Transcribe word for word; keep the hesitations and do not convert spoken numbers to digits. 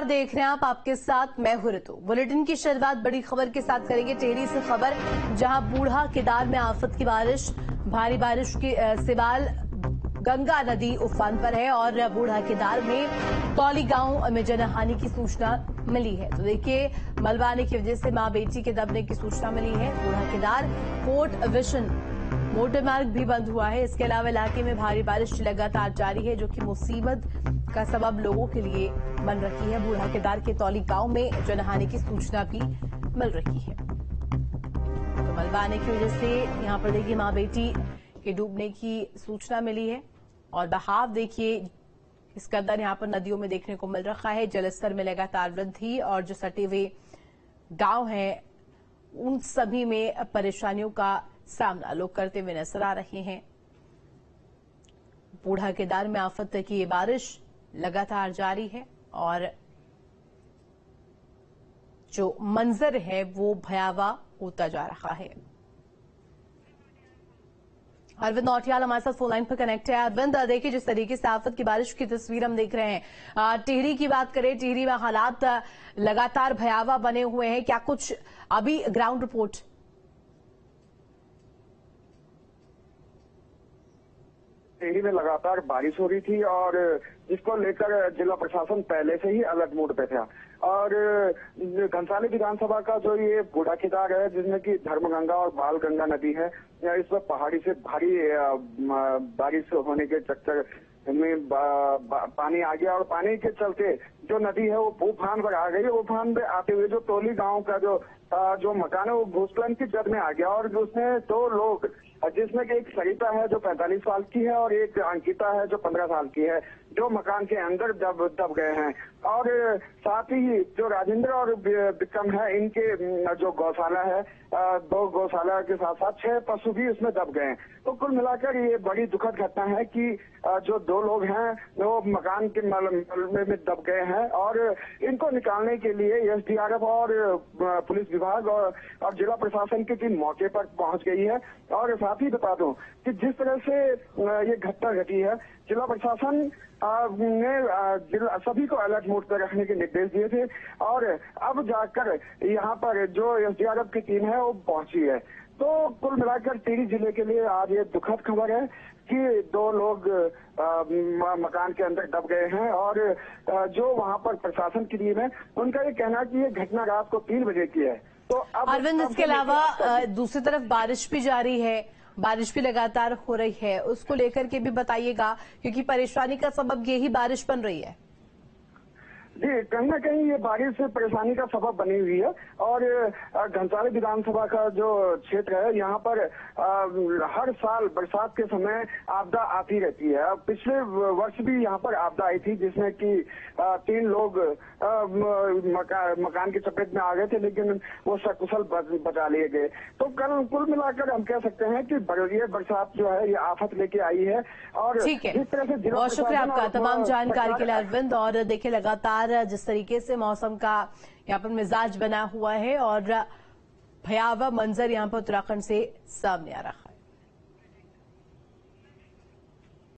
देख रहे हैं आप, आपके साथ मैं हूं ऋतु। बुलेटिन की शुरुआत बड़ी खबर के साथ करेंगे। टिहरी से खबर, जहां बूढ़ा केदार में आफत की बारिश, भारी बारिश के सिवाल गंगा नदी उफान पर है और बूढ़ा केदार में तौली गांव में जनहानि की सूचना मिली है। तो देखिए, मलबा आने की वजह से मां बेटी के दबने की सूचना मिली है। बूढ़ा केदार कोट विशन मोटर मार्ग भी बंद हुआ है। इसके अलावा इलाके में भारी बारिश लगातार जारी है, जो कि मुसीबत का सबब लोगों के लिए बन रही है। बूढ़ा केदार के तौली गांव में जनहानि की सूचना भी मिल रही है। तो मलबा आने की वजह से यहां पर देखिए मां बेटी के डूबने की सूचना मिली है और बहाव देखिए इस कदर यहां पर नदियों में देखने को मिल रहा है। जलस्तर में लगातार वृद्धि और जो सटे हुए गांव हैं उन सभी में परेशानियों का सामना लोग करते हुए नजर आ रहे हैं। बूढ़ा केदार में आफत की ये बारिश लगातार जारी है और जो मंजर है वो भयावह होता जा रहा है। अरविंद नौटियाल हमारे साथ फोन लाइन पर कनेक्ट है। अरविंद, देखिए जिस तरीके से आफत की बारिश की तस्वीर हम देख रहे हैं, टिहरी की बात करें, टिहरी में हालात लगातार भयावह बने हुए हैं। क्या कुछ अभी ग्राउंड रिपोर्ट? टिहरी में लगातार बारिश हो रही थी और जिसको लेकर जिला प्रशासन पहले से ही अलर्ट मोड पे था। और घनसाली विधानसभा का जो ये बूढ़ा केदार है, जिसमें कि धर्मगंगा और बाल गंगा नदी है, इस पर पहाड़ी से भारी बारिश होने के चक्कर में बा, बा, पानी आ गया और पानी के चलते जो नदी है वो उफान पर आ गई। उफान पे आते हुए जो तौली गांव का जो जो मकान है वो भूस्खलन की जद में आ गया और उसमें दो लोग, जिसमें कि एक सरिता है जो पैंतालीस साल की है और एक अंकिता है जो पंद्रह साल की है, जो मकान के अंदर दब दब गए हैं। और साथ ही जो राजेंद्र और विक्रम है, इनके जो गौशाला है, दो गौशाला के साथ साथ छह पशु भी उसमें दब गए हैं। तो कुल मिलाकर ये बड़ी दुखद घटना है कि जो दो लोग हैं वो मकान के मलबे में दब गए हैं और इनको निकालने के लिए एस डी आर एफ और पुलिस विभाग और, और जिला प्रशासन की टीम मौके पर पहुंच गई है। और साथ ही बता दूं कि जिस तरह से ये घटना घटी है, जिला प्रशासन ने सभी को अलर्ट मोड पर रखने के निर्देश दिए थे और अब जाकर यहाँ पर जो एस डी आर एफ की टीम है वो पहुंची है। तो कुल मिलाकर टिहरी जिले के लिए आज ये दुखद खबर है कि दो लोग आ, मकान के अंदर दब गए हैं और आ, जो वहाँ पर प्रशासन की टीम है उनका ये कहना है कि ये घटना रात को तीन बजे की है। तो अब अरविंद, इसके अलावा दूसरी तरफ बारिश भी जारी है, बारिश भी लगातार हो रही है, उसको लेकर के भी बताइएगा, क्योंकि परेशानी का सबब यही बारिश बन रही है। जी, कहीं ना कहीं ये बारिश परेशानी का सबब बनी हुई है और घनसाली विधानसभा का जो क्षेत्र है यहाँ पर आ, हर साल बरसात के समय आपदा आती रहती है। पिछले वर्ष भी यहाँ पर आपदा आई थी, जिसमें कि तीन लोग आ, मका, मकान की चपेट में आ गए थे, लेकिन वो सकुशल बचा लिए गए। तो कल कुल मिलाकर हम कह सकते हैं कि ये बरसात जो है ये आफत लेके आई है। और ठीक है, बहुत शुक्रिया आपका तमाम जानकारी के लिए अरविंद। और देखिए लगातार जिस तरीके से मौसम का यहाँ पर मिजाज बना हुआ है और भयावह मंजर यहाँ पर उत्तराखंड से सामने आ रहा है।